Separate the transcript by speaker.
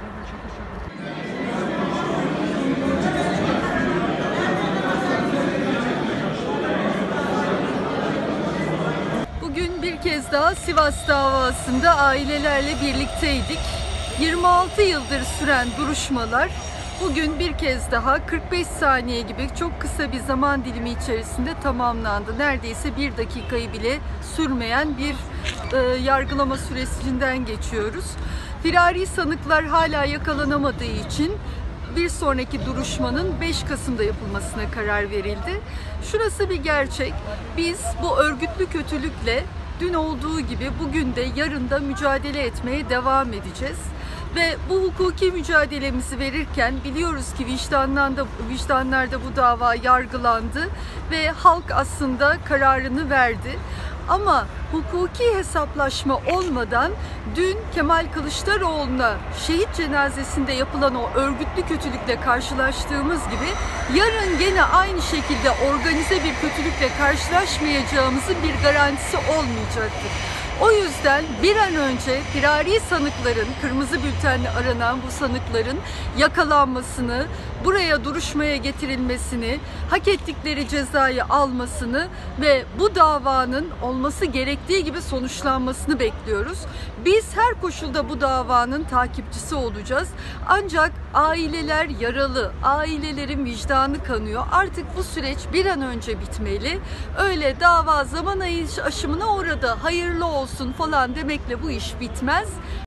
Speaker 1: Bugün bir kez daha Sivas davasında ailelerle birlikteydik. 26 yıldır süren duruşmalar bugün bir kez daha 45 saniye gibi çok kısa bir zaman dilimi içerisinde tamamlandı. Neredeyse bir dakikayı bile sürmeyen bir yargılama sürecinden geçiyoruz. Firari sanıklar hala yakalanamadığı için bir sonraki duruşmanın 5 Kasım'da yapılmasına karar verildi. Şurası bir gerçek. Biz bu örgütlü kötülükle dün olduğu gibi bugün de yarın da mücadele etmeye devam edeceğiz. Ve bu hukuki mücadelemizi verirken biliyoruz ki vicdanlarda bu dava yargılandı ve halk aslında kararını verdi. Ama hukuki hesaplaşma olmadan dün Kemal Kılıçdaroğlu'na şehit cenazesinde yapılan o örgütlü kötülükle karşılaştığımız gibi yarın gene aynı şekilde organize bir kötülükle karşılaşmayacağımızın bir garantisi olmayacaktır. O yüzden bir an önce firari sanıkların, kırmızı bültenle aranan bu sanıkların yakalanmasını, buraya duruşmaya getirilmesini, hak ettikleri cezayı almasını ve bu davanın olması gerektiği gibi sonuçlanmasını bekliyoruz. Biz her koşulda bu davanın takipçisi olacağız. Ancak aileler yaralı, ailelerin vicdanı kanıyor. Artık bu süreç bir an önce bitmeli. Öyle dava zaman aşımına uğradı, hayırlı olsun falan demekle bu iş bitmez.